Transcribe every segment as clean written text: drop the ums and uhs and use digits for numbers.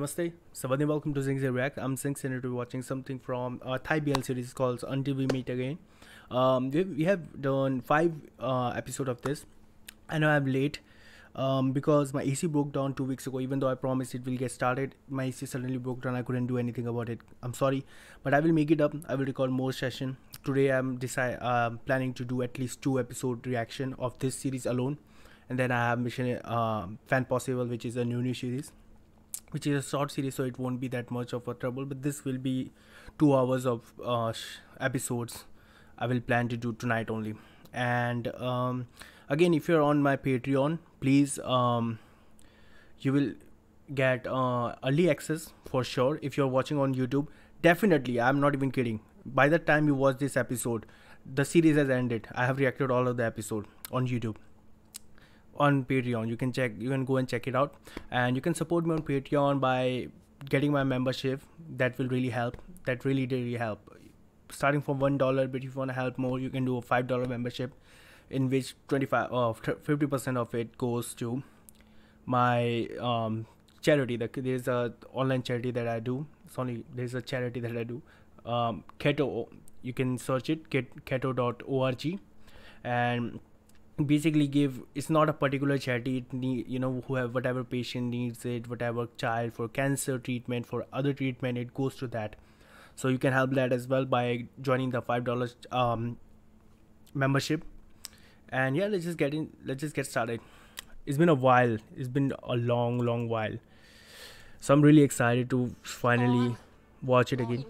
Namaste. Savadin, welcome to Zing Zing React. I'm Singh and we're watching something from Thai BL series called Until We Meet Again. We have done 5 episodes of this. I know I'm late because my AC broke down 2 weeks ago. Even though I promised it will get started, my AC suddenly broke down. I couldn't do anything about it. I'm sorry, but I will make it up. I will record more session. Today I'm planning to do at least 2 episode reaction of this series alone. And then I have Mission Fan Possible, which is a new series, which is a short series, so it won't be that much of a trouble. But this will be 2 hours of episodes I will plan to do tonight only. And again, if you're on my Patreon, please you will get early access for sure. If you're watching on YouTube, definitely, I'm not even kidding, by the time you watch this episode, the series has ended. I have reacted all of the episode on YouTube. On Patreon, you can go and check it out, and you can support me on Patreon by getting my membership. That will really help. That really help. Starting from $1, but if you want to help more, you can do a $5 membership, in which 50% of it goes to my charity. There's a online charity that I do. There's a charity that I do. Keto. You can search it. Keto.org, and basically give. It's not a particular charity. It who have whatever patient needs it, whatever child for cancer treatment, for other treatment, it goes to that. So you can help that as well by joining the $5 membership. And yeah, let's just get started. It's been a while. It's been a long while, so I'm really excited to finally watch it again.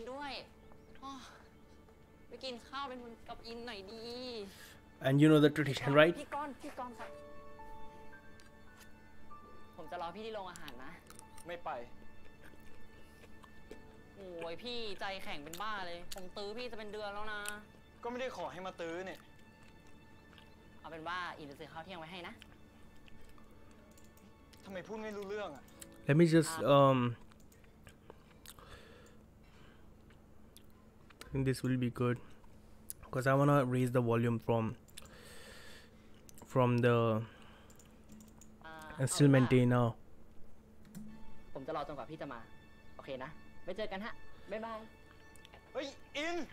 ไปกินข้าวเป็นกับอินหน่อยดี And you know the tradition, right? พี่ก้อนครับผมจะรอพี่ที่โรงอาหารนะไม่ไปโอ้ยพี่ใจแข็งเป็นบ้าเลยผมตื้อพี่จะเป็นเดือนแล้วนะก็ไม่ได้ขอให้มาตื้อเนี่ยเอาเป็นว่าอินจะซื้อข้าวเที่ยงไว้ให้นะทำไมพูดไม่รู้เรื่องอ่ะ Let me just I think this will be good because I wanna raise the volume from the and still maintain now. ผมจะรอจนกว่าพี่จะมาโอเคนะไว้เจอกันฮะบ๊ายบายเฮ้ยอิน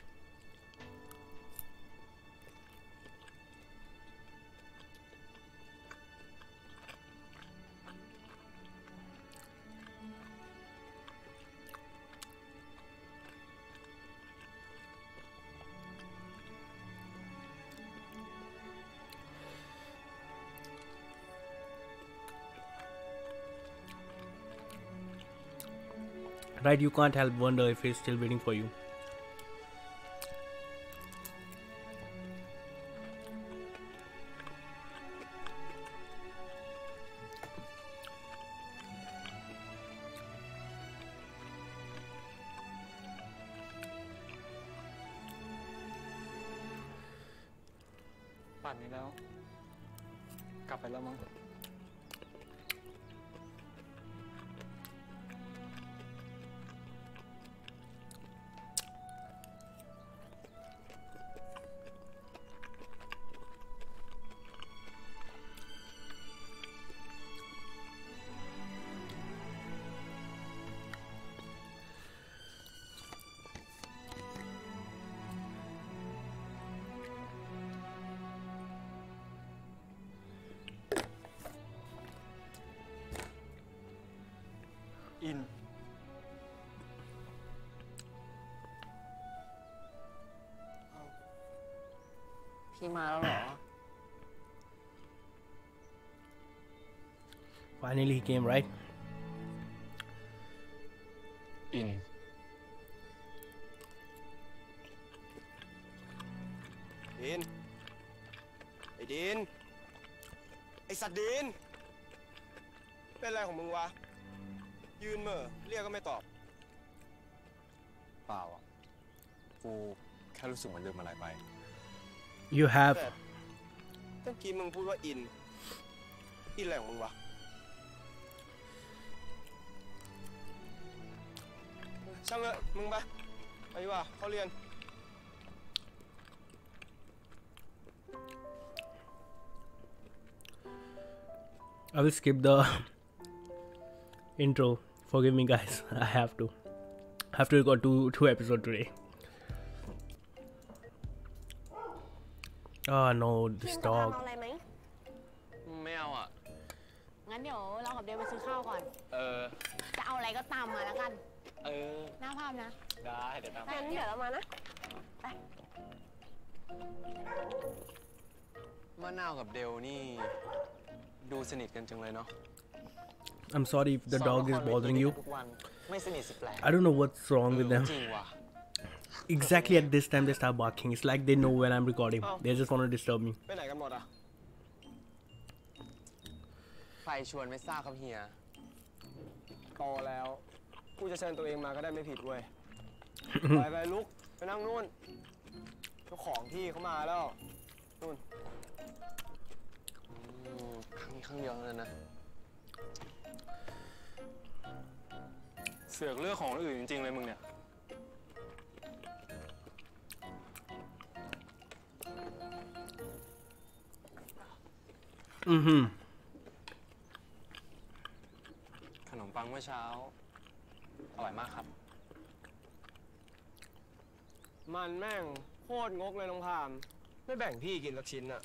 Right, you can't help wonder if he's still waiting for you. Bạn này đâu? Cặp phải lâm không? In. Khi mà đâu hả? Finally he came, right? In. Đin.ไอ้ดิน ไอ้สัตว์ดิน เป็นอะไรของมึงวะ ยืนเหม่อเรียกก็ไม่ตอบเปล่าอ่ะ กูแค่รู้สึกเหมือนลืมอะไรไป You have แต่เมื่อกี้มึงพูดว่าอินอะไรของมึงวะ ช่างเถอะมึงไปดีกว่าเข้าเรียน I will skip the intro forgive me, guys. I have to record two episodes today. Oh no, this พิมจะ dog. ทำอะไรไหมไม่เอาอ่ะงั้นเดี๋ยวเรากับเดวไปซื้อข้าวก่อน จะเอาอะไรก็ตามมาแล้วกัน หน้าภาพนะได้เดี๋ยวตามงั้นเดี๋ยวเรามานะ ไปมะนาวกับเดลนี่ดูสนิทกันจังเลยเนาะ I'm sorry if the dog is bothering you. ทุกวันไม่สนิทสิแปลก I don't know what's wrong with them. จริงว่ะ Exactly at this time they start barking. It's like they know when I'm recording. They just want to disturb me. ไปไหนกันหมดอ่ะใครชวนไม่ทราบครับเฮียโตแล้ว กูจะเชิญตัวเองมาก็ได้ไม่ผิดเว้ย ไปลุก ไปนั่งนู่นเจ้าของที่เขามาแล้ว นู่นครั้งนี้ครั้งเดียวเท่านั้นนะ เสือกเลือกของอื่นจริงๆเลยมึงเนี่ย ขนมปังเมื่อเช้า อร่อยมากครับมันแม่งโคตรงกเลยน้องพาม ไม่แบ่งพี่กินสักชิ้นอ่ะ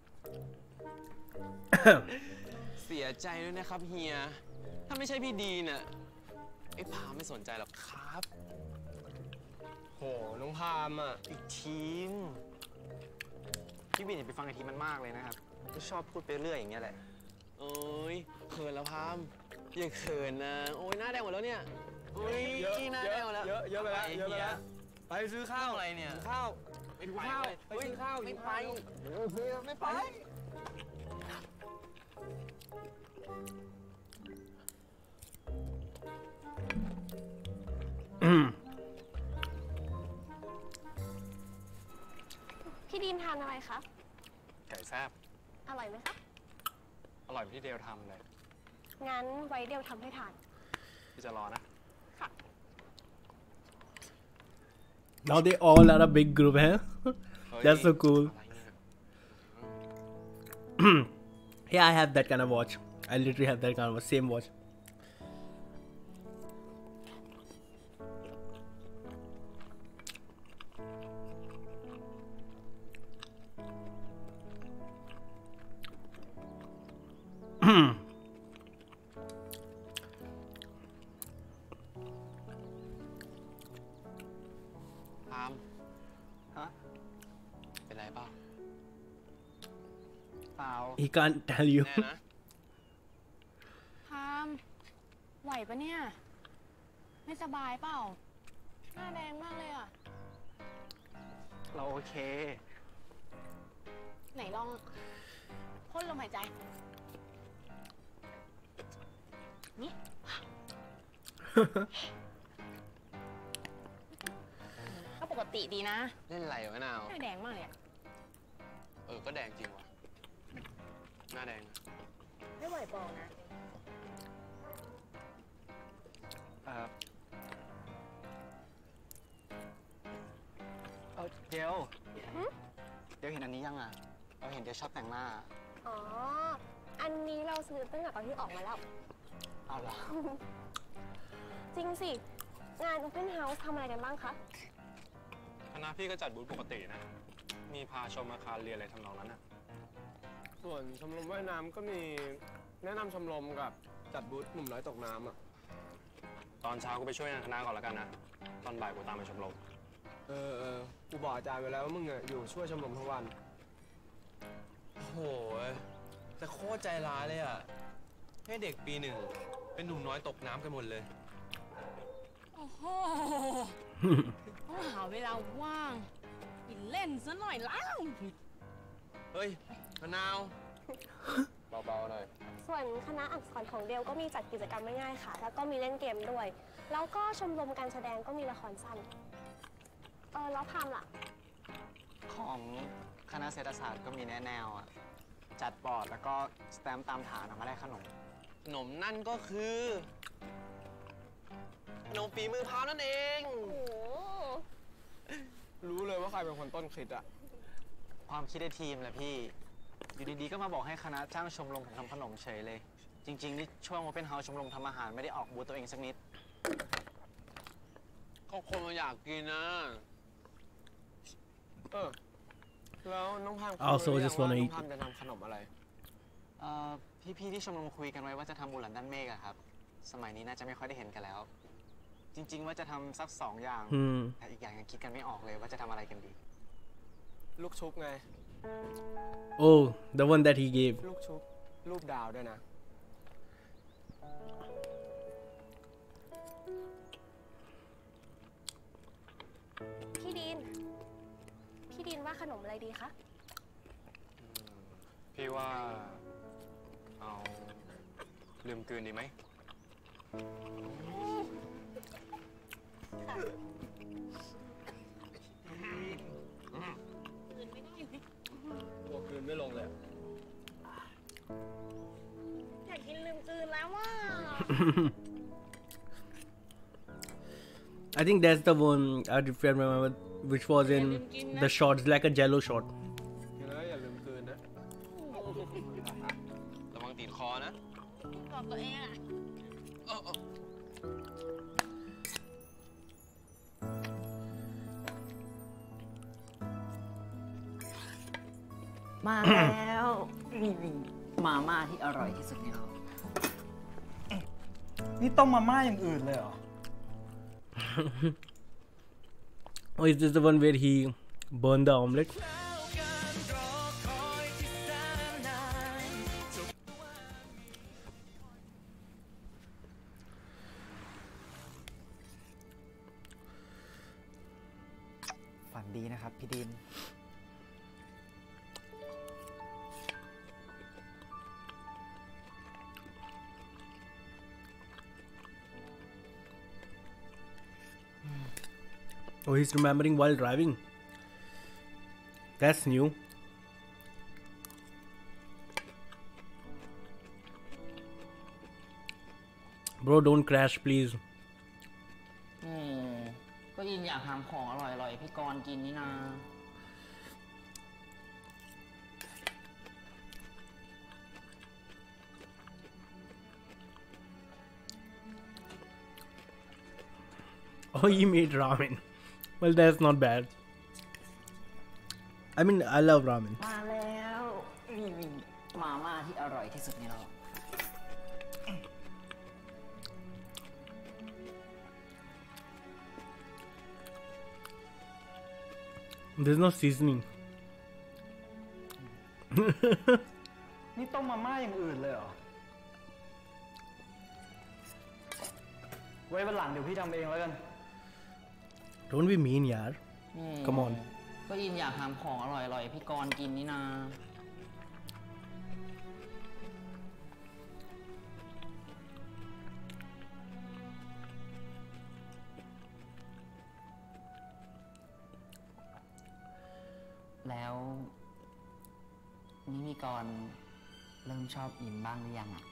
เสียใจด้วยนะครับเฮีย ถ้าไม่ใช่พี่ดีน่ะไอ้พาไม่สนใจหรอกครับโห น้องพามอ่ะอีกทีมพี่บินอย่าไปฟังไอทีมันมากเลยนะครับก็ชอบพูดไปเรื่อยอย่างเงี้ยแหละโอ้ยเขินแล้วพามอย่าเขินนะ โอ้ยหน้าแดงหมดแล้วเนี่ย โอ้ยเยอะหน้าแดงหมดแล้วเยอะไปแล้ว เยอะไปแล้ว ไปซื้อข้าวอะไรเนี่ยข้าวไม่หิวไปข้าวเลยไปซื้อข้าวไม่หิวไปข้าวไม่ไปพี่ดินทานอะไรคะไก่แซ่บอร่อยไหมคะอร่อยที่เดลทำเลยงั้นไว้เดวทำให้ทานพี่จะรอนะ Now they all are a big group, huh? That's so cool. อะไรเนี่ย Yeah, I have that kind of watch. I literally have that kind of same watch. พามฮะเป็นไรเปล่าเปล่า He can't tell you. แน่นะพามไหวปะเนี่ย ไม่สบายเปล่า หน้าแดงมากเลยอ่ะเราโอเคไหนลองพ่นลมหายใจ นี่ ก็ปกติดีนะเล่นอะไรวะมะนาวหน้าแดงมากเลยอะก็แดงจริงว่ะ หน้าแดงไม่ไหวบอกนะเดี๋ยวเห็นอันนี้ยังอ่ะ เราเห็นเดี๋ยวชอบแต่งหน้าอ๋อ อันนี้เราซื้อตั้งแต่ตอนที่ออกมาแล้วเอาเหรอจริงสิ งาน Open House ทำอะไรกันบ้างคะคณะพี่ก็จัดบูธปกตินะ มีพาชมอาคารเรียนอะไรทำนองนั้นนะส่วนชมรมว่ายน้ำก็มีแนะนำชมรมกับจัดบูธหนุ่มน้อยตกน้ำอ่ะตอนเช้ากูไปช่วยงานคณะก่อนแล้วกันนะ ตอนบ่ายกูตามไปชมรมกูบอกอาจารย์ไปแล้วว่ามึงอะอยู่ช่วยชมรมทั้งวันโอ้โหแต่โคตรใจร้ายเลยอ่ะ ให้เด็กปีหนึ่งเป็นหนุ่มน้อยตกน้ำกันหมดเลยโอ้โห ต้องหาเวลาว่างไปเล่นซะหน่อยแล้วเฮ้ยมะนาวเบาๆหน่อยส่วนคณะอักษรของเดลก็มีจัดกิจกรรมง่ายๆค่ะ แล้วก็มีเล่นเกมด้วย แล้วก็ชมรมการแสดงก็มีละครสั้น แล้วพามล่ะของคณะเศรษฐศาสตร์ก็มีแนวอ่ะ จัดบอร์ดแล้วก็สแตมป์ตามฐานออกมาได้ขนมขนมนั่นก็คือขนมฝีมือพาวนั่นเองโอ้โหรู้เลยว่าใครเป็นคนต้นคิดอ่ะความคิดในทีมแหละพี่ อยู่ดีๆก็มาบอกให้คณะจ้างชมรมผมทำขนมเฉยเลย จจริงๆนี่ช่วง Open House ชมรมทำอาหารไม่ได้ออกบูธตัวเองสักนิดก็คนมันอยากกินนะแล้วน้องพาม Also just wanna น้อ eat งพามจะทำขนมอะไรพี่ๆที่ชมรมคุยกันไว้ว่าจะทำบุหลันด้านเมฆอะครับสมัยนี้น่าจะไม่ค่อยได้เห็นกันแล้ว จริงๆว่าจะทำสัก2 อย่างแต่อีกอย่างยังคิดกันไม่ออกเลยว่าจะทำอะไรกันดีลูกชุบไง Oh, the one that he gave. ลูกชุบรูปดาวด้วยนะพี่ดินว่าขนมอะไรดีคะพี่ว่าเอาลืมกลืนดีไหมกลัวกลืนไม่ลงเลยอยากกินลืมกลืนแล้วว่า I think that's the one I remember, which was in the shots, like a jello shot. อย่าลืมกลืนนะระวังตีนคอนะบอกตัวเองอะมาแล้วมาม่าที่อร่อยที่สุดในโลกนี่ต้มมาม่าอย่างอื่นเลยเหรอ Oh, is this the one where he burned the omelette? ฝันดีนะครับพี่ดิน Oh, he's remembering while driving. That's new. Bro, don't crash, please. ก็ยินอยากทำของอร่อยๆพี่กรณ์กินนี่นา Oh, he made ramen. Well, that's not bad. I mean, I love ramen. มาแล้วมาม่าที่อร่อยที่สุดในโลก There's no seasoning. นี่ต้มมาม่าอย่างอื่นเลยเหรอ ไว้วันหลังเดี๋ยวพี่ทำเองแล้วกัน Don't be mean, yaar. Come on. ก็ยินอยากทำของอร่อยๆพี่กรณ์กินนี่นาแล้วนี่พี่กรณ์เริ่มชอบยินบ้างหรือยังอ่ะ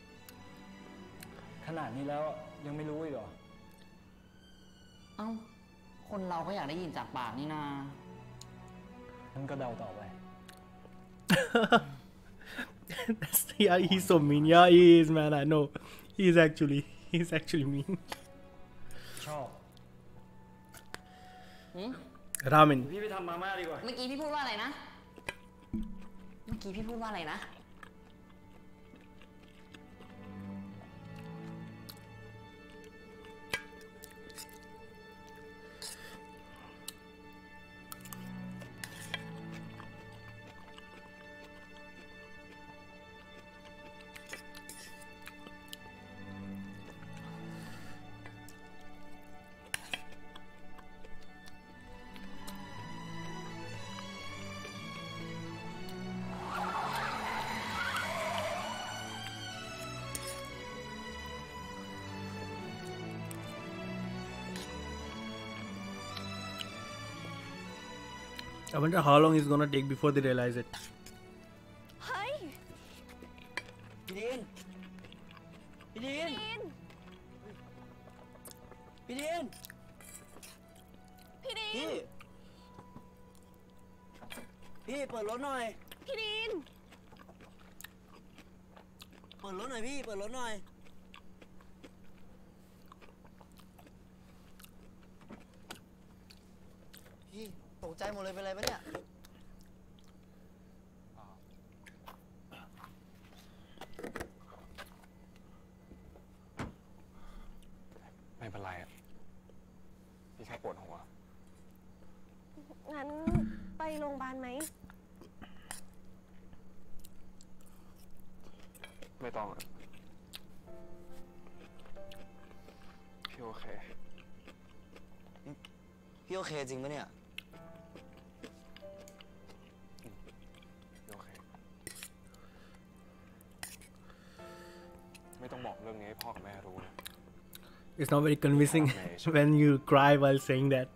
ขนาดนี้แล้วยังไม่รู้อีกเหรอเอ้าคนเราก็อยากได้ยินจากปากนี่นางั้นก็เดาต่อไป Yeah, he's so mean. Yeah, he is, man. I know. He's actually mean. ชอบ Ramen. พี่ไปทำมาม่าดีกว่าเมื่อกี้พี่พูดว่าอะไรนะ เมื่อกี้พี่พูดว่าอะไรนะ I wonder how long it's gonna take before they realize it. เฮ้ยพี่ดิน พี่ดิน พี่ดินพี่ดิพี่นพี่เปิดรถหน่อยพี่ดินเปิปิดรถหน่อยพี่เปิดรถหน่อยพี่ตกใจหมดเลยเป็นไรปะเนี่ยไม่เป็นไรอะพี่แค่ปวดหัวงั้นไปโรงพยาบาลไหมไม่ต้องอะพี่โอเคพี่โอเคจริงปะเนี่ยพี่โอเคไม่ต้องบอกเรื่องนี้ให้พ่อกับแม่รู้นะ It's not very convincing when you cry while saying that.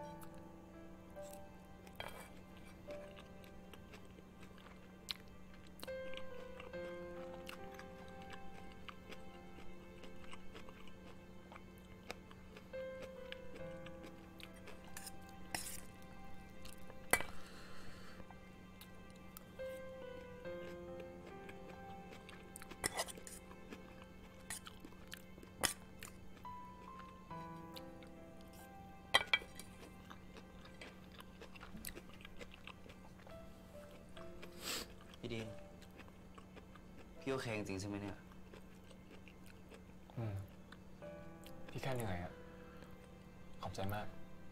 พี่ดีนพี่โอเคจริงใช่ไหมเนี่ยพี่แค่เหนื่อยอะขอบใจมาก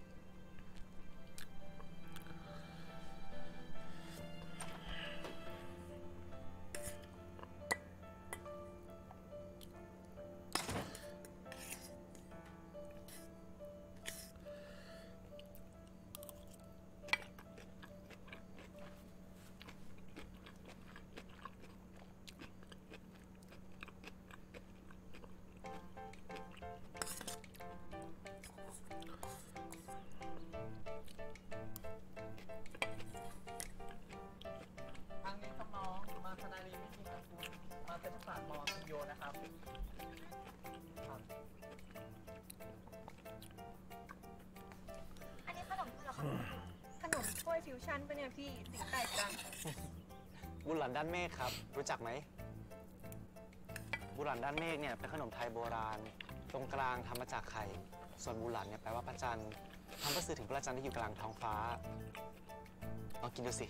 อันนี้ขนมเผือกขนมถ้วยฟิวชั่นปะเนี่ยพี่สีแตกจังบุหลันด้านเมฆครับรู้จักไหมบุหลันด้านเมฆเนี่ยเป็นขนมไทยโบราณตรงกลางทำมาจากไข่ส่วนบุหลันเนี่ยแปลว่าพระจันทร์ทำเพื่อสื่อถึงพระจันทร์ที่อยู่กลางท้องฟ้าลองกินดูสิ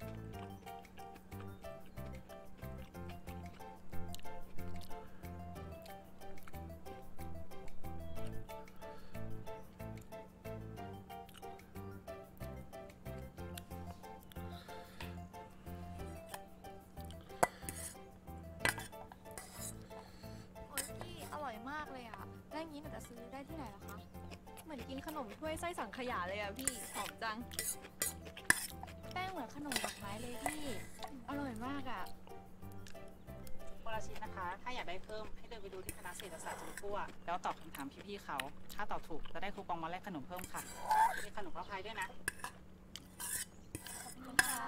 มากเลยอ่ะแล้วอย่างนี้หนูจะซื้อได้ที่ไหนล่ะคะ เหมือนกินขนมถ้วยไส้สังขยาเลยอ่ะพี่ หอมจัง แป้งเหมือนขนมดอกไม้เลยพี่ อร่อยมากอ่ะคนละชิ้นนะคะ ถ้าอยากได้เพิ่มให้เดินไปดูที่คณะเศรษฐศาสตร์จุฬาภแล้วตอบคำถามพี่ๆเขา ถ้าตอบถูกจะได้คูปองมาแลกขนมเพิ่มค่ะ มีขนมพระพายด้วยนะขอบคุณค่ะ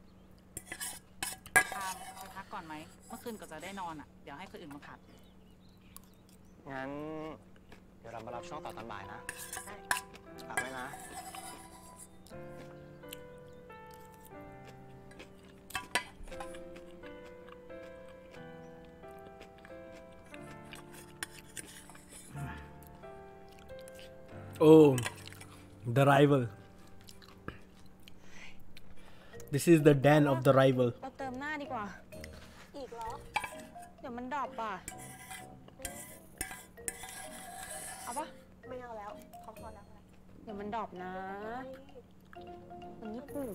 ตามไปพักก่อนไหม เมื่อคืนก็จะได้นอนอ่ะ เดี๋ยวให้คนอื่นมาผัดงั้นเดี๋ยวเรามารับช่วงต่อตอนบ่ายนะฝากไว้นะ Oh, the rival. This is the den of the rival. เราเติมหน้าดีกว่าอีกเหรอเดี๋ยวมันดรอปอ่ะ เอาปะไม่เอาแล้วเขาพอแล้วเดี๋ยวมันดรอปนะมันญี่ปุ่น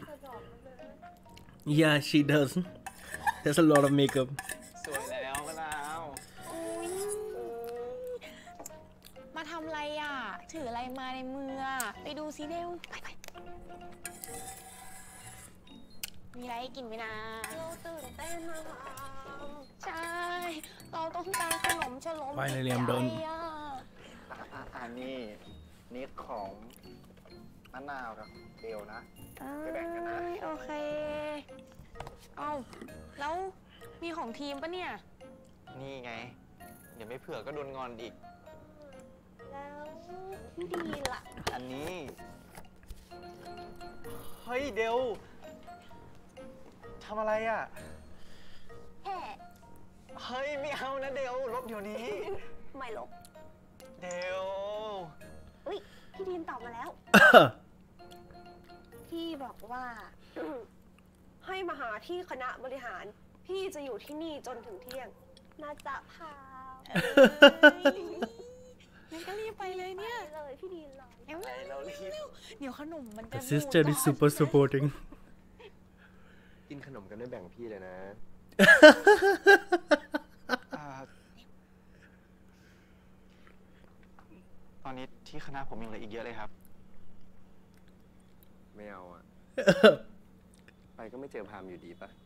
Yeah, she does. There's a lot of makeup. สวยแล้วมะนาวมาทำอะไรอ่ะ ถืออะไรมาในมืออ่ะ ไปดูซิเร็ว ไปมีอะไรให้กินไหมนะเราตื่นเต้นนะคะใช่ เราต้องการขนมฉลอง Finally, I'm done. อันนี้นี่ของมะนาวกับเบลนะไปแบ่งกันนะโอเค เอาแล้วมีของทีมปะเนี่ยนี่ไง เดี๋ยวไม่เผื่อก็โดนงอนอีกแล้วดีล่ะอันนี้ เฮ้ยเดวทำอะไรอ่ะแค่เฮ้ยไม่เอานะเดวลบเดี๋ยวนี้ไม่ลบเดวอุ้ยพี่ดีนตอบมาแล้ว พี่บอกว่า ให้มาหาที่คณะบริหาร พี่จะอยู่ที่นี่จนถึงเที่ยงน่าจะพางั้นก็รีบไปเลยเนี่ยเลยพี่ดีนรอไหนเรารีบเดี๋ยวขนมมันจะ The sister is super supporting กินขนมกันไม่แบ่งพี่เลยนะตอนนี้ที่คณะผมยังเหลืออีกเยอะเลยครับไม่เอาอ่ะ ไปก็ไม่เจอพามอยู่ดีปะ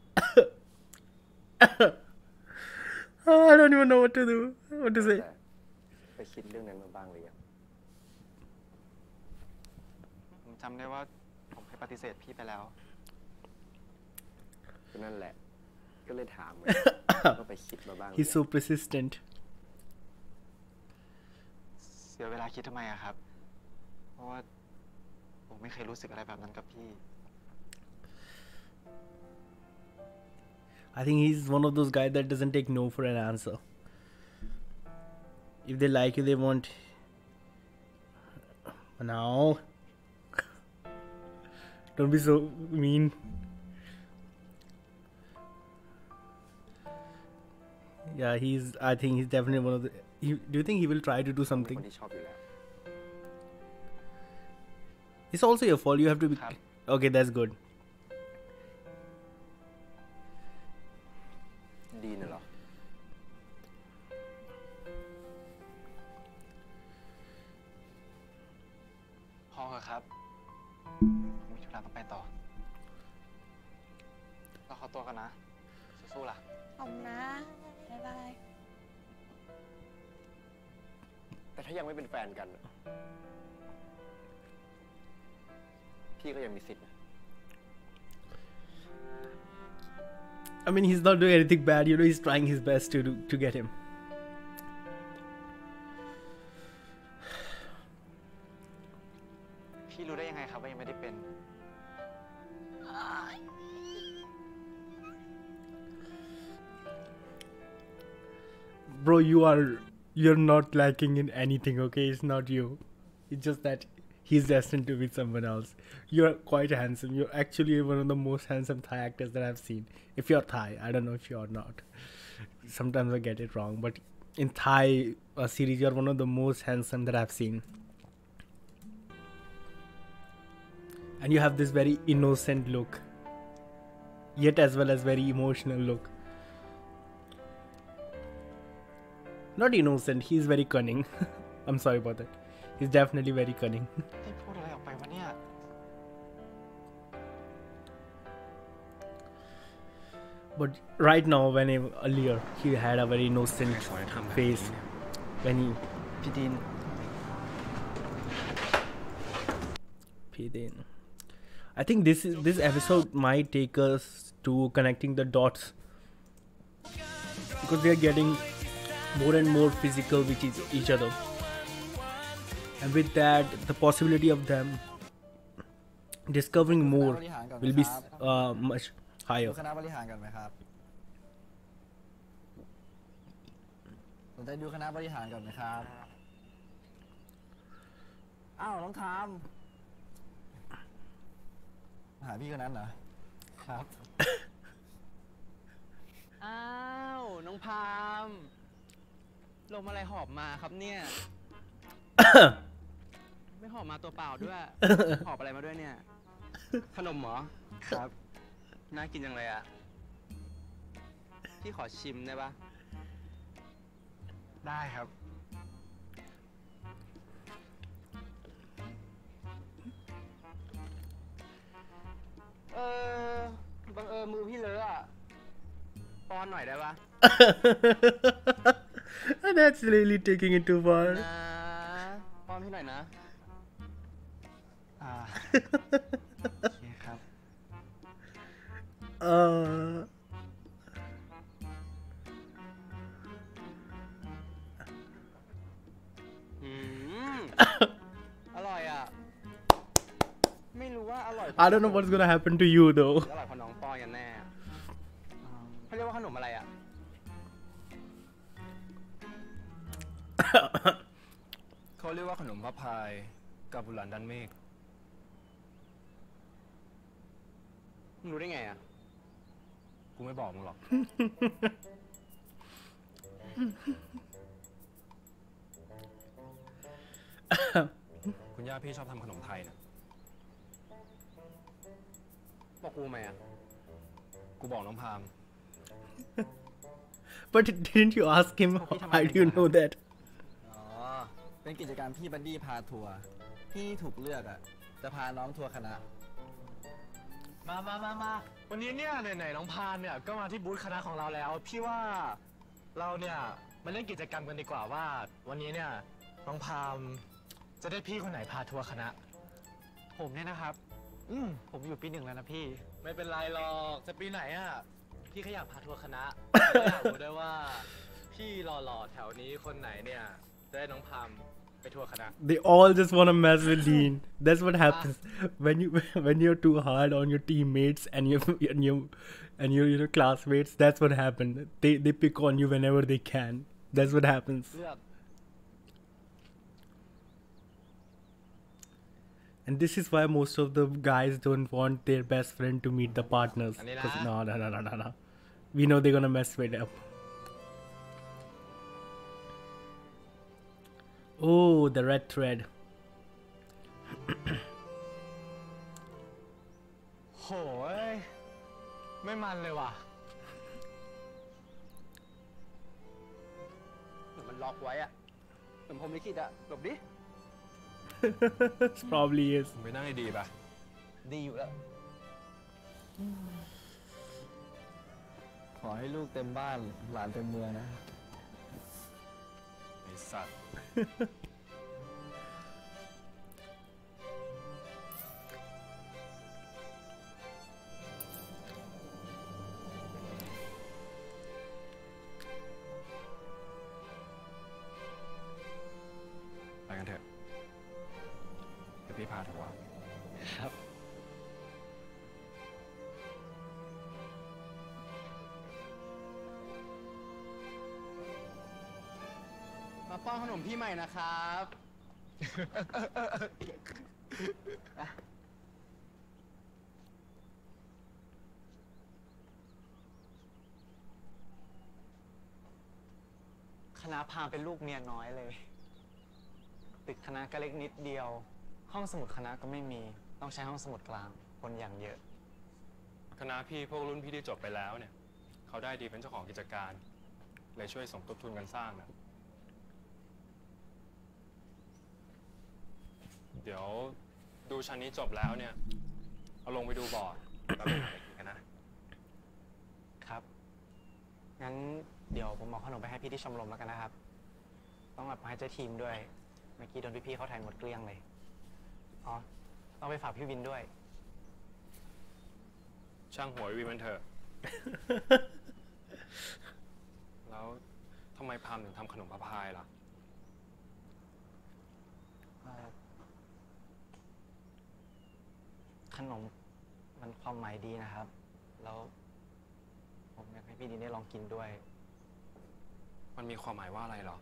I don't even know what to do. What to say? ไปคิดเรื่องนั้นมาบ้างหรือยังผมจำได้ว่าผมเคยปฏิเสธพี่ไปแล้วก็นั่นแหละ ก็เลยถามไง ก็ไปคิดมาบ้างหรือ He's ยัง so persistent. เสียเวลาคิดทำไมอะครับ เพราะว่าผมไม่เคยรู้สึกอะไรแบบนั้นกับพี่ I think he's one of those guys that doesn't take no for an answer. If they like you, they want. Now, don't be so mean. Yeah, I think he's definitely one of the. Do you think he will try to do เป็น something? คนที่ชอบอยู่แล้ว It's also your fault. You have to be. Okay, that's good. ดีน่ะเหรอพอเหรอครับผมมีธุระต้องไปต่อเราขอตัวกันนะ สู้ๆล่ะขอบคุณนะ บ๊ายบายแต่ถ้ายังไม่เป็นแฟนกันน่ะพี่ก็ยังมีสิทธิ์นะ I mean, he's not doing anything bad. You know, he's trying his best to get him. พี่รู้ได้ยังไงครับว่ายังไม่ได้เป็น Bro, you're not lacking in anything, okay? It's not you. It's just that he's destined to be someone else. You're quite handsome. You're actually one of the most handsome Thai actors that I've seen. If you're Thai, I don't know if you're not. Sometimes I get it wrong, but in Thai series, you're one of the most handsome that I've seen. And you have this very innocent look, yet as well as very emotional look. Not innocent, he's very cunning. I'm sorry about that. He's definitely very cunning. พี่พูดอะไรออกไปวะเนี่ย But right now, earlier, he had a very innocent face when he. พี่ดิน I think this episode might take us to connecting the dots, because they are getting more and more physical with each other, and with that, the possibility of them discovering more will be much higher. คณะบริหารกันไหมครับสนใจดูคณะบริหารกันไหมครับ อ้าวน้องทามหาพี่คนนั้นเหรอ ครับอ้าว น้องพาม ลมอะไรหอบมาครับเนี่ย ไม่หอบมาตัวเปล่าด้วย หอบอะไรมาด้วยเนี่ย ขนมเหรอ ครับ น่ากินจังเลยอ่ะ พี่ขอชิมได้ปะได้ครับบังเอิญมือพี่เลอะอ่ะ ป้อนหน่อยได้ปะ That's really taking it too far. นะป้อนพี่หน่อยนะโอเคครับอร่อยอ่ะ ไม่รู้ว่าอร่อย I don't know what's gonna happen to you though. อร่อยพอน้องป้อนกันแน่เขาเรียกว่าขนมอะไรอ่ะเขาเรียกว่าขนมพระพายกับบุหลันดันเมฆมึงรู้ได้ไงอ่ะ กูไม่บอกมึงหรอก คุณย่าพี่ชอบทำขนมไทยนะบอกกูไหมอ่ะ กูบอกน้องพาม But didn't you ask him how do you know that อ๋อ เป็นกิจกรรมพี่บัดดี้พาทัวร์พี่ถูกเลือกอ่ะ จะพาน้องทัวร์คณะมาวันนี้เนี่ยไหนๆน้องพานเนี่ยก็มาที่บูธคณะของเราแล้ว พี่ว่าเราเนี่ยมาเล่นกิจกรรมกันดีกว่าว่า วันนี้เนี่ยน้องพามจะได้พี่คนไหนพาทัวร์คณะผมเนี่ยนะครับ ผมอยู่ปี 1แล้วนะพี่ไม่เป็นไรหรอกจะปีไหนอ่ะพี่ก็อยากพาทัวร์คณะ อยากรู้ด้วยว่าพี่หล่อๆแถวนี้คนไหนเนี่ยจะได้น้องพามไปทัวร์คณะ They all just want to mess with Dean. That's what happens when you're too hard on your teammates and your classmates. That's what happens. They pick on you whenever they can. That's what happens. And this is why most of the guys don't want their best friend to meet the partners. 'Cause no. We know they're gonna mess with up. Oh, the red thread. โหยไม่มันเลยว่ะมันล็อกไว้อะเหมือนผมลิขิตอะหลบดิ Probably is. ไปนั่งให้ดีป่ะดีอยู่แล้ว ขอให้ลูกเต็มบ้านหลานเต็มเมืองนะไอ้สัตว์ ไปกันเถอะเดี๋ยวพี่พาทัวร์ครับมาป้อนขนมพี่ใหม่นะครับคณะพามเป็นลูกเมียน้อยเลย ตึกคณะก็เล็กนิดเดียว ห้องสมุดคณะก็ไม่มี ต้องใช้ห้องสมุดกลาง คนอย่างเยอะคณะพี่พวกรุ่นพี่ที่จบไปแล้วเนี่ย เขาได้ดีเป็นเจ้าของกิจการ เลยช่วยสมทบทุนกันสร้างนะ เดี๋ยวดูชั้นนี้จบแล้วเนี่ย เอาลงไปดูบอร์ดแล้วไปหาอะไรกินกันนะครับ งั้นเดี๋ยวผมเอาขนมไปให้พี่ที่ชมรมแล้วกันนะครับ ต้องแบบให้เจ้าทีมด้วย เมื่อกี้โดนพี่ๆเขาถ่ายหมดเกลี้ยงเลย อ๋อ ต้องไปฝากพี่วินด้วยช่างหัววีมันเถอะ แล้วทำไมพามถึงทำขนมพะพายล่ะขนมมันความหมายดีนะครับ แล้วผมอยากให้พี่ดินได้ลองกินด้วยมันมีความหมายว่าอะไรหรอ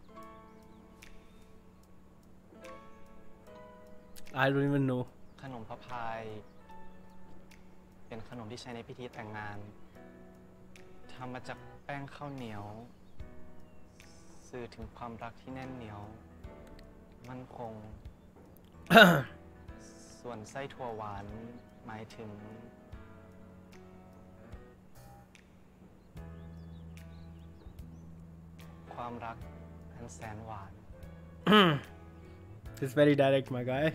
I don't even know. ขนมพะพาย เป็นขนมที่ใช้ในพิธีแต่งงานทำมาจากแป้งข้าวเหนียว สื่อถึงความรักที่แน่นเหนียว มั่นคง ส่วนไส้ถั่วหวานหมายถึง ความรักอันแสนหวาน It's very direct, my guy.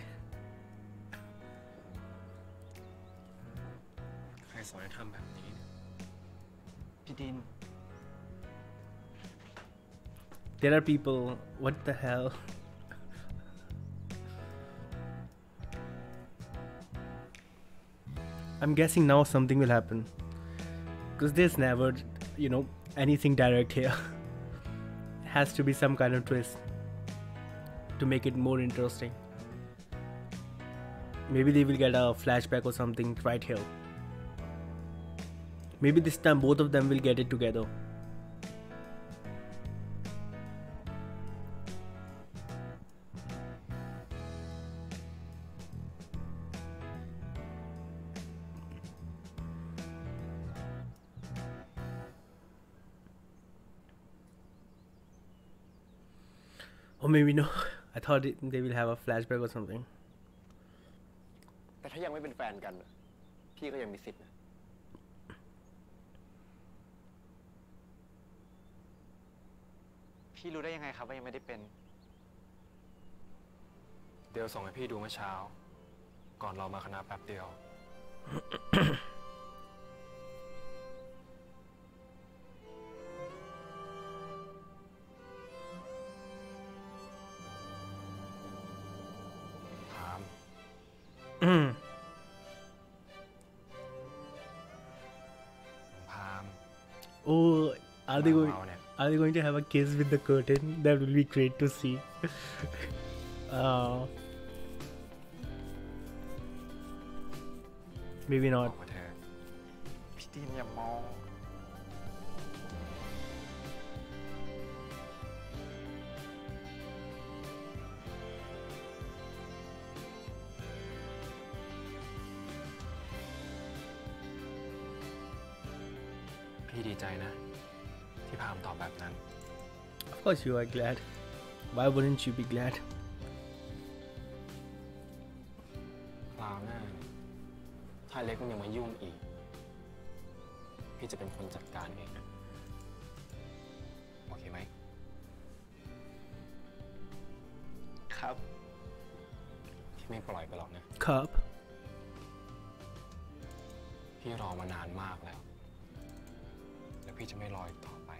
ใครสอนให้ทำแบบนี้พี่ดิน There are people. What the hell? I'm guessing now something will happen. Because there's never, anything direct here. Has to be some kind of twist to make it more interesting. Maybe they will get a flashback or something right here. Maybe this time both of them will get it together. Or maybe no. I thought they will have a flashback or something. แต่ถ้ายังไม่เป็นแฟนกันน่ะพี่ก็ยังมีสิทธิ์นะพี่รู้ได้ยังไงครับว่ายังไม่ได้เป็นเดี๋ยวส่งให้พี่ดูเมื่อเช้า ก่อนเรามาคณะแป๊บเดียว ถาม พาม Oh, are they going? เราเนี่ย Are they going to have a kiss with the curtain? That will be great to see. Maybe บ not. อกมาเธอพี่ดินอย่ามองพี่ดีใจนะ ที่พามตอบแบบนั้น Of course, you are glad. Why wouldn't you be glad? คราวหน้าเนี่ยถ้าเล็กมันยังมายุ่งอีก พี่จะเป็นคนจัดการเอง โอเคไหมครับพี่ไม่ปล่อยไปหรอกนะ Cup. พี่รอมานานมากแล้ว แล้วพี่จะไม่รออีกต่อไป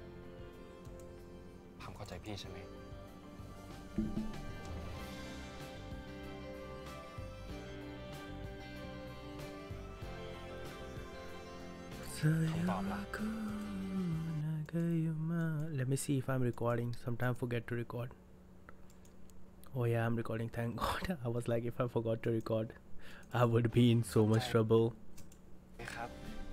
พามเข้าใจพี่ใช่ไหม Let me see if I'm recording. Sometimes I forget to record. Oh yeah, I'm recording. Thank God. I was like, if I forgot to record, I would be in so much trouble. ครับ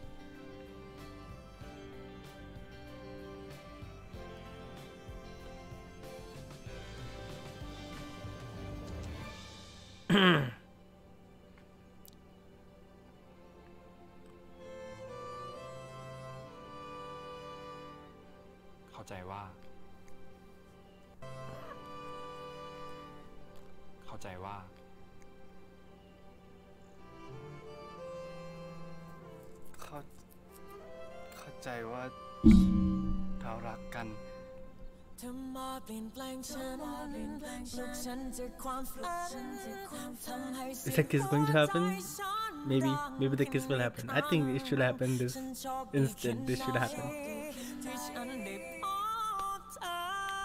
เข้าใจว่า เข้าใจว่าเข้าใจว่าเรารักกันเธอมาเปลี่ยนแปลงฉันปลุกฉันจากความฝันทำให้ Is the kiss going to happen? Maybe the kiss will happen. I think it should happen this instant. This should happen. ที่ฉันได้พบเธอ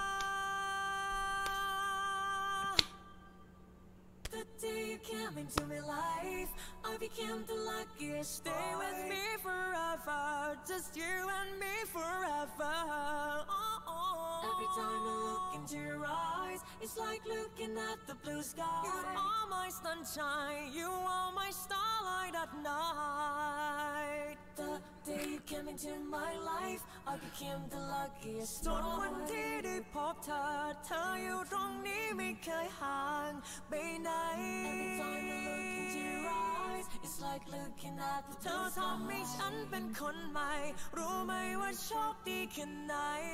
The day you came into my life I became the luckiest. Stay with me forever, just you and me forever. Every time I look into your eyes, it's like looking at the blue sky. You are my sunshine, you are my starlight at night. The day you came into my life, I became the luckiest. จนวันที่ได้พบเธอ เธออยู่ตรงนี้ไม่เคยห่างไปไหน Every time I look into your eyes, it's like looking at the blue sky. เธอทำให้ฉันเป็นคนใหม่ รู้ไหมว่าโชคดีแค่ไหน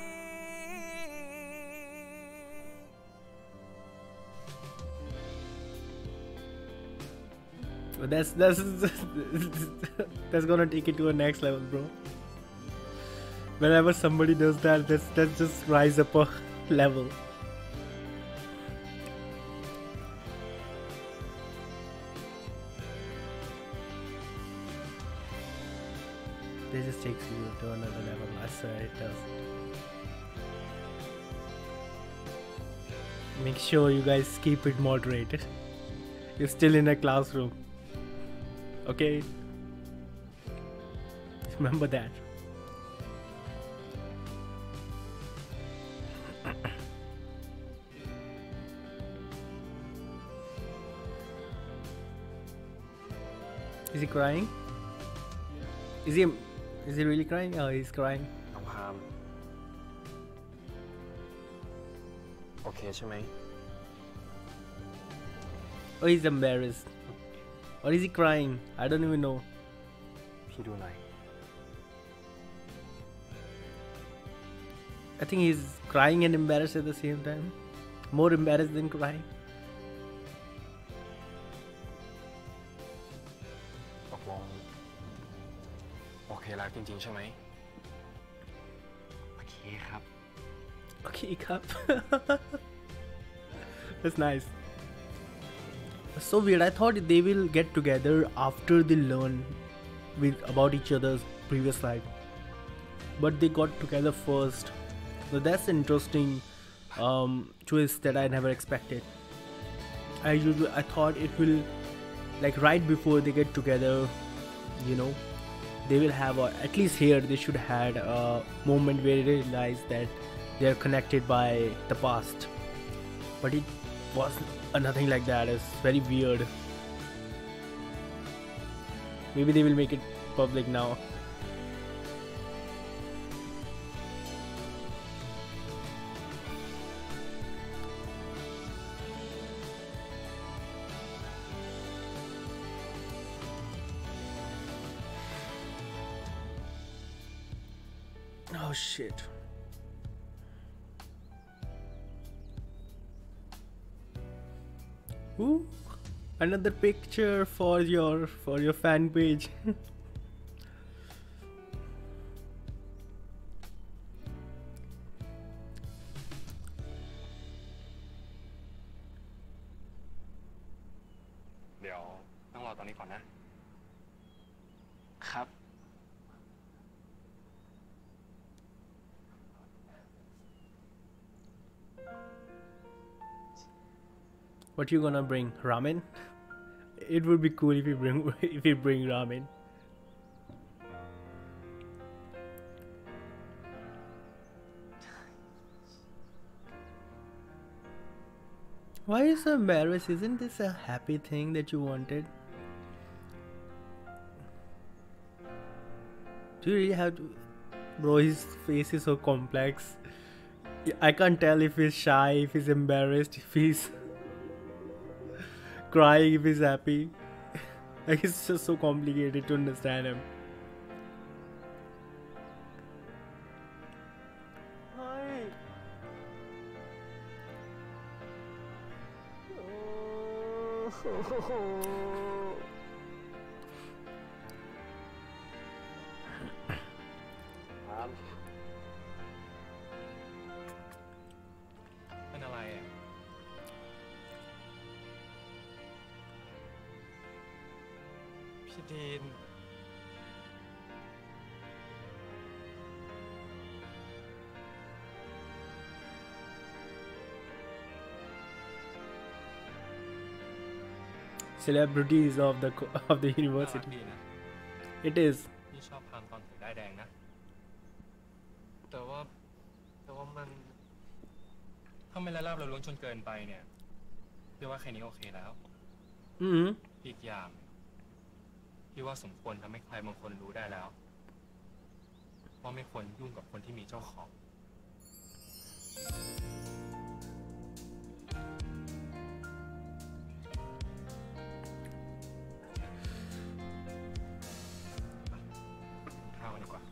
But that's that's gonna take it to a next level, bro. Whenever somebody does that, that's just rise up a level. This just takes you to another level. I swear it does. Make sure you guys keep it moderated. You're still in a classroom. Okay? Remember that. Is he crying? Is he really crying? Oh, he's crying. น้องพาม โอเคใช่ไหม Oh, he's embarrassed. Or is he crying? I don't even know. พี่ดูหน่อย I think he's crying and embarrassed at the same time. more embarrassed than crying. ตกลงโอเคแล้วจริงๆใช่ไหมโอเคครับ Okay, cup. That's nice. So weird. I thought they will get together after they learn about each other's previous life, but they got together first. So that's interesting twist that I never expected. I thought it will, like, right before they get together, you know, they will have at least here they should had a moment where they realize that they are connected by the past, but it was nothing like that. It's very weird. Maybe they will make it public now. Oh shit. Ooh, another picture for your fan page. เดี๋ยวต้องรอตอนนี้ก่อนนะครับ What you gonna bring? Ramen? It would be cool if you bring ramen. Why are you so embarrassed? Isn't this a happy thing that you wanted? Do you really have to? Bro, his face is so complex. I can't tell if he's shy, if he's embarrassed, if he's crying, if he's happy. Like, it's just so complicated to understand him. เป็นอะไรอ่ะ พี่ดีน Celebrities of the university. ดีนะ It is. พี่ชอบพามตอนถือได้ายแดงนะ แต่ว่ามันถ้าไม่ละลาบละล้วงจนเกินไปเนี่ยพี่ว่าแค่นี้โอเคแล้ว อีกอย่างพี่ว่าสมควรทำให้ใครบางคนรู้ได้แล้วว่าไม่ควรยุ่งกับคนที่มีเจ้าของ ข้าวกันดีกว่า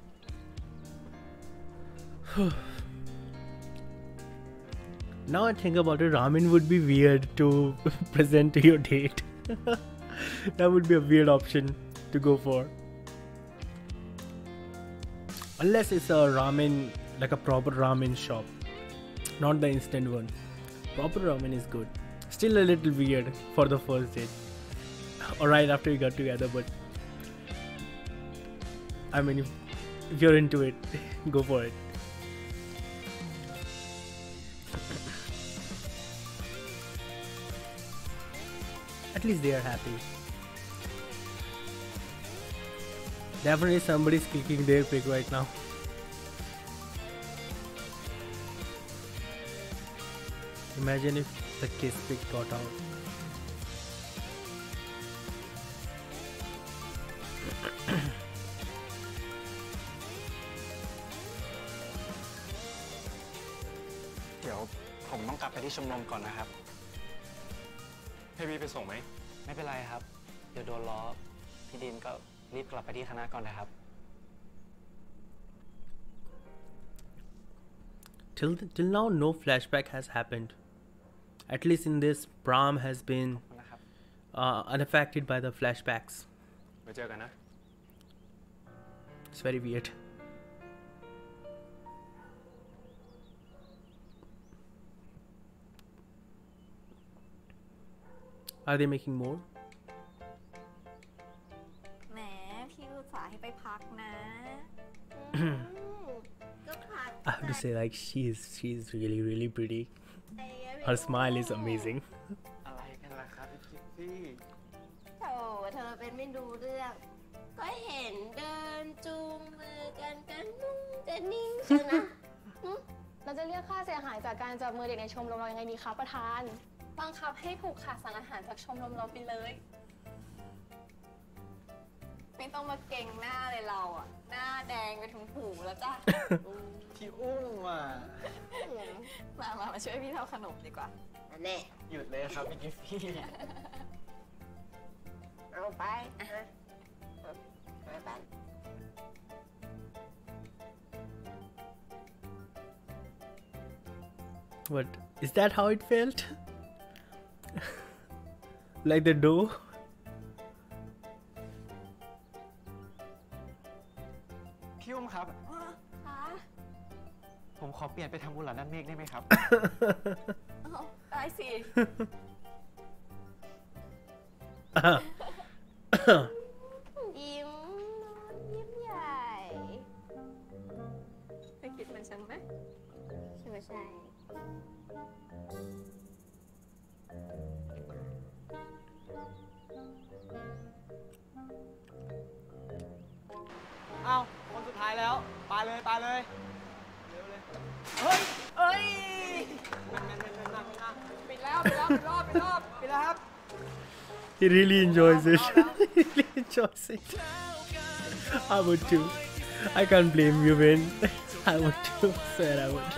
Now I think about it, ramen would be weird to present to your date. That would be a weird option to go for. Unless it's a ramen, like a proper ramen shop. Not the instant one. Proper ramen is good. Still a little weird for the first date. Or right after you got together, but I mean, if you're into it, go for it. At least they are happy. Definitely somebody's kicking their pig right now. Imagine if the kiss pig got out. เดี๋ยวผมต้องกลับไปที่ชมรมก่อนนะครับให้พี่ไปส่งไหมไม่เป็นไรครับ เดี๋ยวโดนล้อ พี่ดินก็รีบกลับไปที่คณะก่อนนะครับ Till now, no flashback has happened. At least in this, Pram has been unaffected by the flashbacks. ไว้เจอกันนะ It's very weird. Are they making more? แหมพี่อุตส่าห์ให้ไปพักนะ ก็พัก I have to say, like, she's really pretty. Her smile is amazing. อะไรกันล่ะครับพี่พี่โธ่เธอเป็นไม่ดูเรื่อง ก็เห็นเดินจูงมือกันกันนุ่งจะนิ่งใช่นะเราจะเรียกค่าเสียหายจากการจับมือเด็กในชมรมเรายังไงดีคะประธาน บังคับให้ผูกขาดสารอาหารจากชมรมเราไปเลยไม่ต้องมาเก่งหน้าเลยเราอ่ะ หน้าแดงไปถึงหูแล้วจ้ะพี่อุ้มอ่ะมาช่วยพี่ทำขนมดีกว่าแน่หยุดเลยครับพี่กิฟฟี่เอาไปไป What? Is that how it felt? Like the dough? พี่อุ้มครับ ผมขอเปลี่ยนไปทำบุญหลานด้านเมฆได้ไหมครับได้สิยิ้มยิ้มใหญ่ไปคิดเหมือนฉันไหมใช่ไหมใช่เอาคนสุดท้ายแล้วปาเลยปาเลยเร็วเลยเฮ้ยเอ้ยปิดแล้วปิดแล้วปิดรอบปิดรอบปิดแล้วครับ He really enjoys it. He really enjoys it. I would too. I can't blame you, Vin. I would too. Swear I would.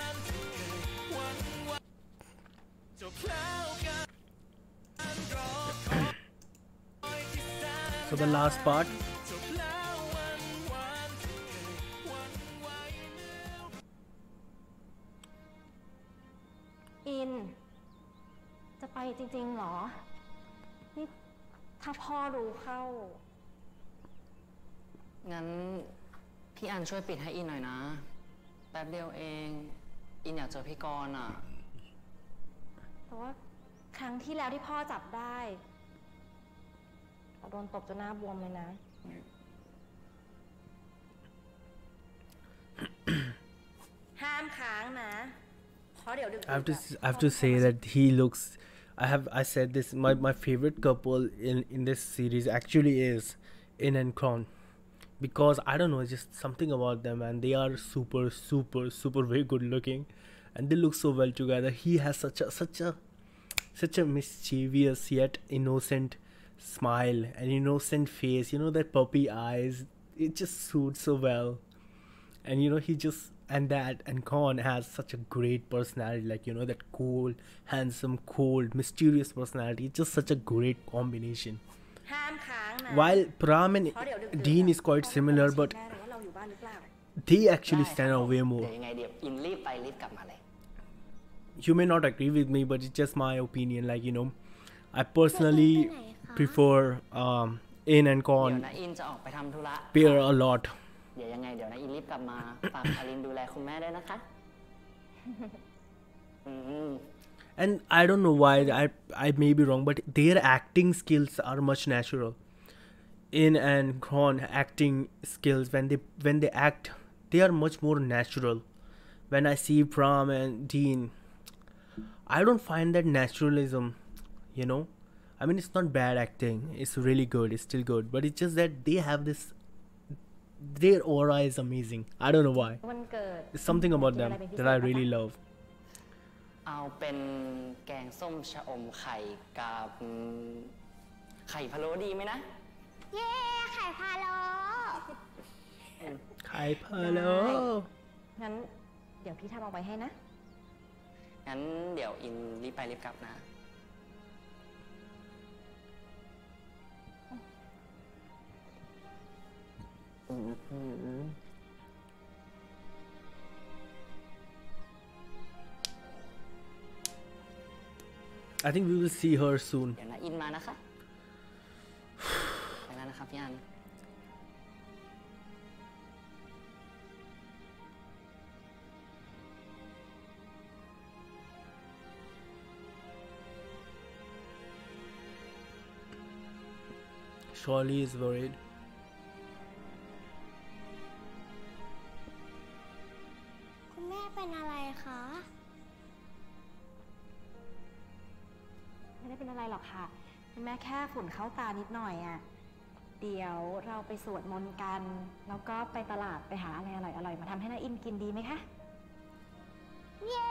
So the last part. อิน จะไปจริงๆเหรอ นี่ถ้าพ่อรู้เข้างั้นพี่อันช่วยปิดให้อินหน่อยนะ แป๊บเดียวเอง อินอยากเจอพี่กรณ์อ่ะแต่ว่าครั้งที่แล้วที่พ่อจับได้เราโดนตบจนหน้าบวมเลยนะ ห้ามค้างนะ เพราะเดี๋ยวดึก I have to say that he looks. I said this. My favorite couple in this series actually is In and Kron, because I don't know, just something about them, and they are super very good looking, and they look so well together. He has such a mischievous yet innocent smile and innocent face. You know, that puppy eyes. It just suits so well, and he just. And Khan has such a great personality, like that cool, handsome, cold, mysterious personality. It's just such a great combination. ห้ามค้างนะ While Pram and เพราะเดี๋ยวดึก Dean is quite similar, but แม่รู้ว่าเราอยู่บ้านหรือเปล่า they actually stand out way เดี๋ more. ยวยังไงเดี๋ยวอินรีบไปรีบกลับมาเลย You may not agree with me, but it's just my opinion. Like I personally prefer In and เดี๋ยว Khan นะอินจะออกไปทำธุระ pair a lot. เดี๋ยวยังไงเดี๋ยวนะอินรีบกลับมา ฝากอลินดูแลคุณแม่ด้วยนะคะ And I don't know why, I may be wrong, but their acting skills are much natural. In and Kron acting skills, when they act, they are much more natural. When I see Pram and Dean, I don't find that naturalism, I mean, it's not bad acting, it's really good, it's still good, but it's just that they have this, their aura is amazing. I don't know why. วันเกิด There's something about them that I really love. เอาเป็นแกงส้มชะอมไข่กับไข่พะโล้ดีไหมนะเย้ ไข่พะโล้ Hi, hello. งั้นเดี๋ยวพี่ทำเอาไว้ให้นะงั้นเดี๋ยวอินรีบไปรีบกลับนะ I think we will see her soon. เดี๋ยวนะอินมานะคะไปแล้วนะครับพี่อัน Charlie is worried. คุณแม่เป็นอะไรคะไม่ได้เป็นอะไรหรอกค่ะแม่แค่ฝุ่นเข้าตานิดหน่อยอ่ะ เดี๋ยวเราไปสวดมนต์กัน แล้วก็ไปตลาดไปหาอะไรอร่อยๆมาทำให้น้าอินกินดีไหมคะเย้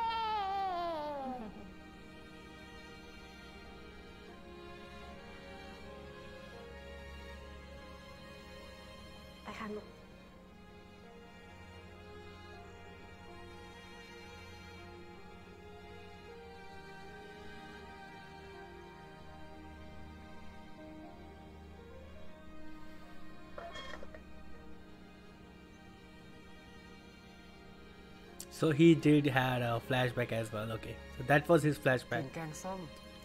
ไปค่ะลูก So he did had a flashback as well. Okay, so that was his flashback. แกงส้ม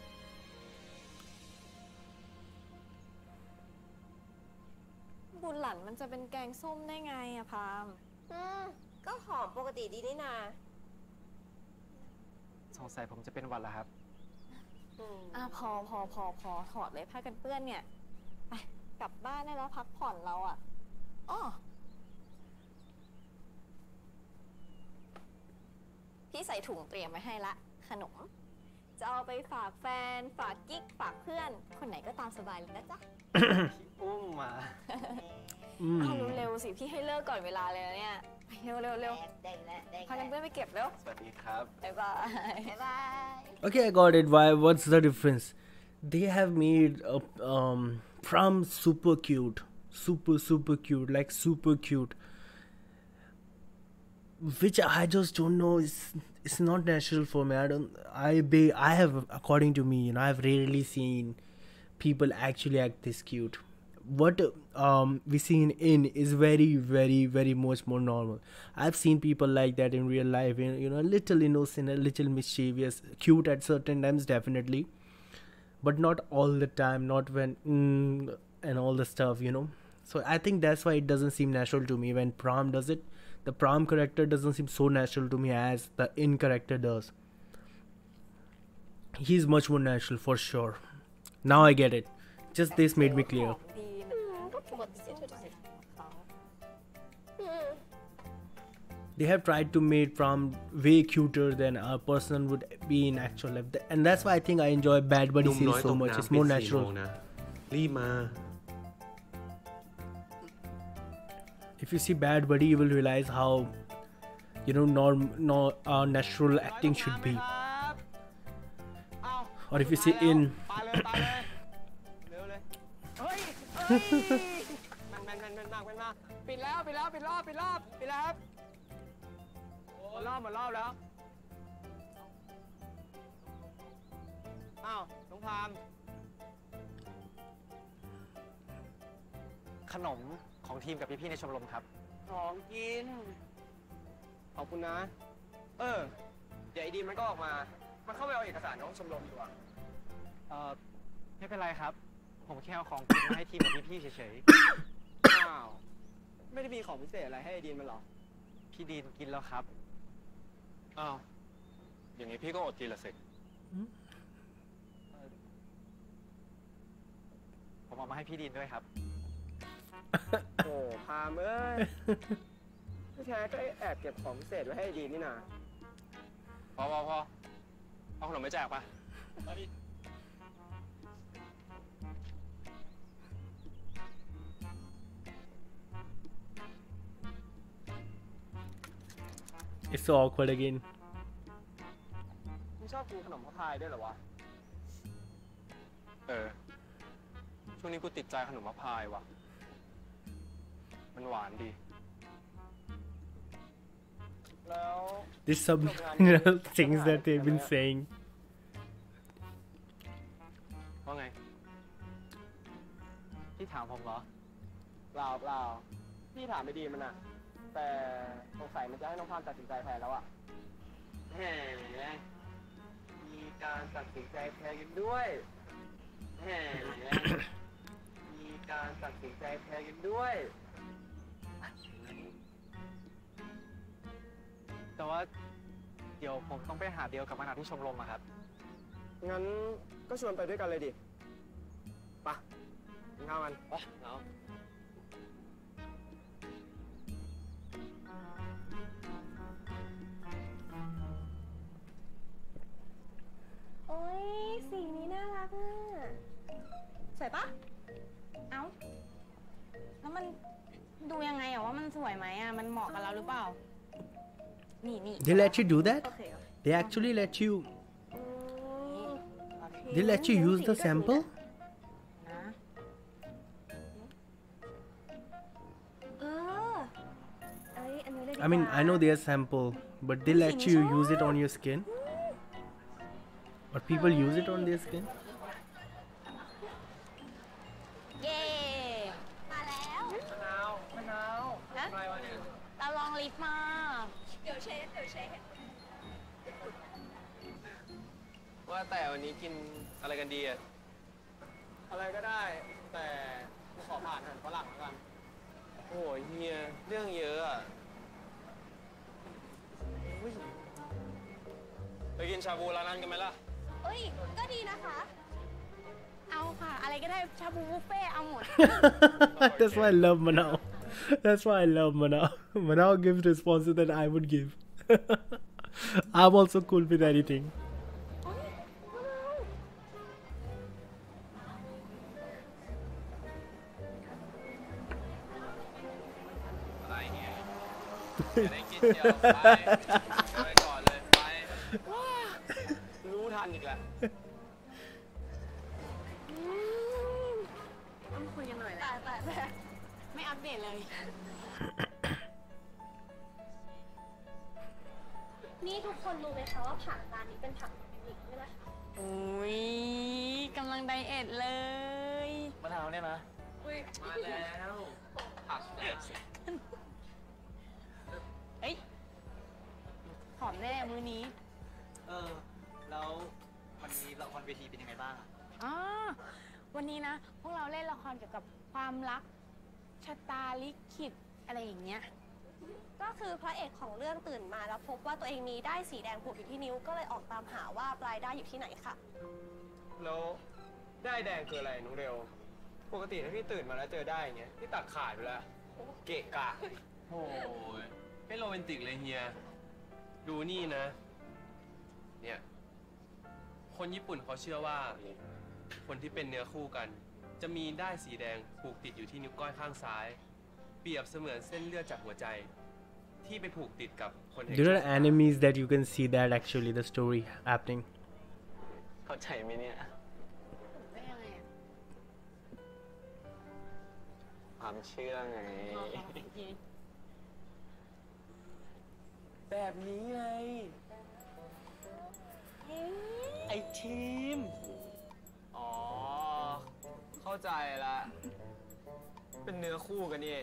บุญหลันมันจะเป็นแกงส้มได้ไงอะพามก็หอมปกติดีนี่นาสงสัยผมจะเป็นหวัดแล้วครับพอถอดเลยผ้ากันเปื้อนเนี่ยไปกลับบ้านได้แล้วพักผ่อนเราอะอ้อพี่ใส่ถุงเตรียมไว้ให้ละขนม จะเอาไปฝากแฟนฝากกิ๊กฝากเพื่อน คนไหนก็ตามสบายเลยนะจ๊ะอุ้มมาเอาเร็วๆสิพี่ให้เลิกก่อนเวลาเลยนะเนี่ยไปเร็วพากันเพื่อนไปเก็บเร็วสวัสดีครับบ๊ายบาย Okay, I got it. Why? What's the difference? They have made prom super cute, super cute, like super cute. Which I just don't know. It's not natural for me. I have, according to me, I've rarely seen people actually act this cute. What we seen in is very much more normal. I've seen people like that in real life, a little innocent, a little mischievous, cute at certain times, definitely, but not all the time, not when and all the stuff, So I think that's why it doesn't seem natural to me when Prom does it. The Prom character doesn't seem so natural to me as the In character does. He's much more natural for sure. Now I get it. Just this made me clear. They have tried to make Prom way cuter than a person would be in actual life, and that's why I think I enjoy Bad Buddy series so much. It's more natural. รีบมา If you see Bad Buddy, you will realize how natural acting should be. Or if you see In เร็วเลยเฮ้ยแม่นมาปิดแล้วครับหมดรอบแล้วอ้าวน้องพามขนมของทีมกับพี่ๆในชมรมครับของกินขอบคุณนะ เดี๋ยวไอ้ดีมันก็ออกมา มันเข้าไปเอาเอกสารในห้องชมรมดีกว่าไม่เป็นไรครับ ผมแค่เอาของกินมาให้ทีมกับพี่ๆเฉยอ้าว ไม่ได้มีของพิเศษอะไรให้ไอ้ดีนมันหรอๆ พี่ดีนกินแล้วครับอ้าว อย่างนี้พี่ก็อดกินละสิผมเอามาให้พี่ดีนด้วยครับโอ้พามเอ้ยที่แท้ก็แอบเก็บของพิเศษไว้ให้ไอ้ดีนนี่นาพอเอาขนมไปแจกปะ It's so awkward again. มึงชอบกินขนมพะพายด้วยเหรอวะช่วงนี้กูติดใจขนมมะพร้าวว่ะ มันหวานดีแล้ว There's some things that they've been saying. ว่าไงพี่ถามผมเหรอเปล่าพี่ถามไม่ดีมันอะแต่สงสัยมันจะให้น้องพามตัดสินใจแทนแล้วอะแหมมีการตัดสินใจแทนกันด้วยแหมมีการตัดสินใจแทนกันด้วยแต่ว่าเดี๋ยวผมต้องไปหาเดียวกับมะนาวที่ชมรมอะครับงั้นก็ชวนไปด้วยกันเลยดิไปกินข้าวกันไปเอาโอ้ยสีนี้น่ารักอ่ะสวยปะเอ้า แล้วมันดูยังไงอะว่ามันสวยไหมอะมันเหมาะกับเราหรือเปล่า นี่ They let you do that? They actually let you. They let you use the sample? นะอันนี้เลยดีกว่า I mean, I know there's sample, but they let you use it on your skin. Or people use it on their skin. เย้ มาแล้วมะนาวอะไรวะเนี่ยเราลองลิฟต์มาเดี๋ยวเชฟว่าแต่วันนี้กินอะไรกันดีอะอะไรก็ได้ แต่กูขอผ่านอาหารฝรั่งแล้วกันโอ้ยเฮียเรื่องเยอะอะไปกินชาบูร้านนั้นกันไหมล่ะเอ้ย ก็ดีนะคะเอาค่ะ อะไรก็ได้ชาบูบุฟเฟ่เอาหมด That's why I love Manao. That's why I love Manao. Manao gives responses that I would give. I'm also cool with anything. อะไรเนี่ยจะได้กินเดียวไปก่อนเลยไปรู้ทันอีกแล้วต้องคุยกันหน่อยแหละไม่อัปเดตเลยนี่ทุกคนรู้ไหมคะว่าผักร้านนี้เป็นผักออร์แกนิกใช่ไหมคะอุ้ยกำลังไดเอทเลยมะนาวเนี่ยนะอุ้ยมาแล้วผักแดดเอ้ยหอมแน่มื้อนี้แล้ววันนี้ละครเวทีเป็นยังไงบ้างอ๋อวันนี้นะ พวกเราเล่นละครเกี่ยวกับความรักชะตาลิขิตอะไรอย่างเงี้ยก็คือพระเอกของเรื่องตื่นมาแล้วพบว่าตัวเองมีด้ายสีแดงผูกอยู่ที่นิ้วก็เลยออกตามหาว่าปลายด้ายอยู่ที่ไหนค่ะแล้วได้แดงคืออะไรน้องเร็ว ปกติถ้าพี่ตื่นมาแล้วเจอได้อย่างเงี้ยพี่ตัดขาดไปแล้ว เกะกะโอ้ยไม่โรแมนติกเลยเฮีย ดูนี่นะ เนี่ย คนญี่ปุ่นเขาเชื่อว่า คนที่เป็นเนื้อคู่กัน จะมีด้ายสีแดงผูกติดอยู่ที่นิ้วก้อยข้างซ้าย เปรียบเสมือนเส้นเลือดจากหัวใจ ที่ไปผูกติดกับคนแห่ง There are enemies that you can see that actually the story happening. เข้าใจไหมเนี่ยได้ยังไงอะความเชื่อไงอ๋อโอเคแบบนี้ไง ไอทีม อ๋อ เข้าใจละ เป็นเนื้อคู่กันนี่เอง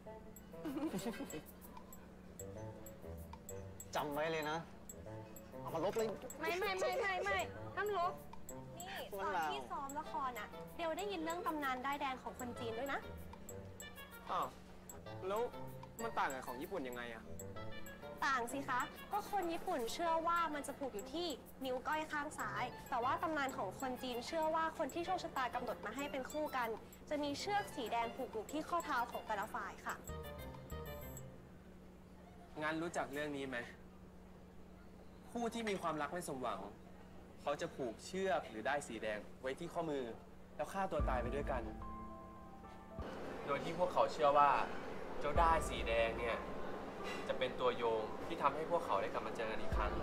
จำไว้เลยนะ เอามาลบเลยไม่ห้ามลบนี่ตอนที่ซ้อมละครอ่ะเดี๋ยวได้ยินเรื่องตำนานด้ายแดงของคนจีนด้วยนะอ้าว แล้วมันต่างกับของญี่ปุ่นยังไงอะต่างสิคะ ก็คนญี่ปุ่นเชื่อว่ามันจะผูกอยู่ที่นิ้วก้อยข้างซ้าย แต่ว่าตำนานของคนจีนเชื่อว่าคนที่โชคชะตากำหนดมาให้เป็นคู่กัน จะมีเชือกสีแดงผูกอยู่ที่ข้อเท้าของแต่ละฝ่ายค่ะงั้นรู้จักเรื่องนี้ไหม คู่ที่มีความรักไม่สมหวัง เขาจะผูกเชือกหรือด้ายสีแดงไว้ที่ข้อมือ แล้วฆ่าตัวตายไปด้วยกัน โดยที่พวกเขาเชื่อว่าเจ้าด้ายสีแดงเนี่ย จะเป็นตัวโยงที่ทำให้พวกเขาได้กลับมาเจอกันอีกครั้ง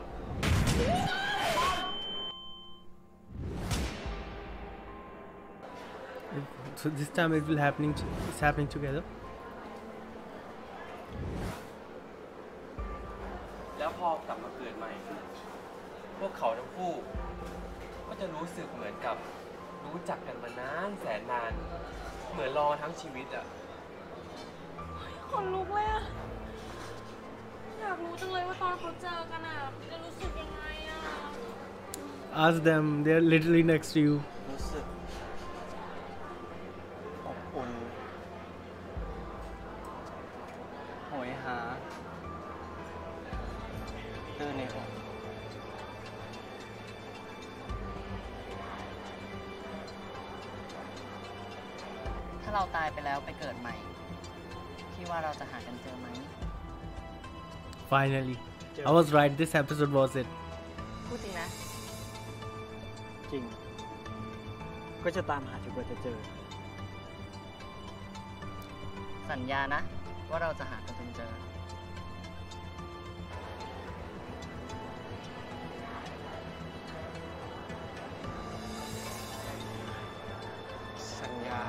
So this time it will it's happening together. แล้วพอกลับมาเกิดใหม่ พวกเขาทั้งคู่ก็จะรู้สึกเหมือนกับรู้จักกันมานานแสนนาน เหมือนรอทั้งชีวิตอ่ะขนลุกเลยอะอยากรู้จังเลยว่าตอนเขาเจอกันอะจะรู้สึกยังไงอะ Ask them. They're literally next to you. รู้สึกอบอุ่นโหยหาตื้นในอกถ้าเราตายไปแล้วไปเกิดใหม่พี่ว่าเราจะหากันเจอไหม Finally. I was right. This episode was it. พูดจริงนะจริง ก็จะตามหาจนกว่าจะเจอสัญญานะ ว่าเราจะหากันจนเจอสัญญา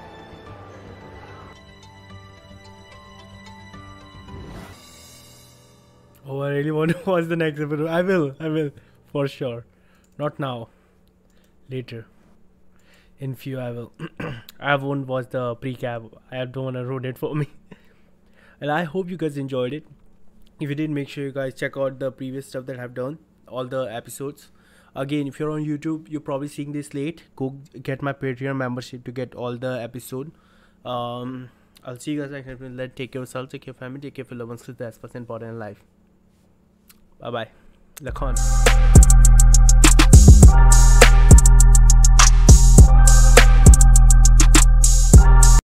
Oh, I really want to watch the next episode. I will, for sure. Not now. Later. In few, I will. I won't watch the pre-cap. I don't want to ruin it for me. And I hope you guys enjoyed it. If you did, make sure you guys check out the previous stuff that I've done. All the episodes. Again, if you're on YouTube, you're probably seeing this late. Go get my Patreon membership to get all the episode. I'll see you guys next time. Let's take care of yourself, take care of your family, take care of your loved ones, because that's what's important in life. Bye bye. Lakhan.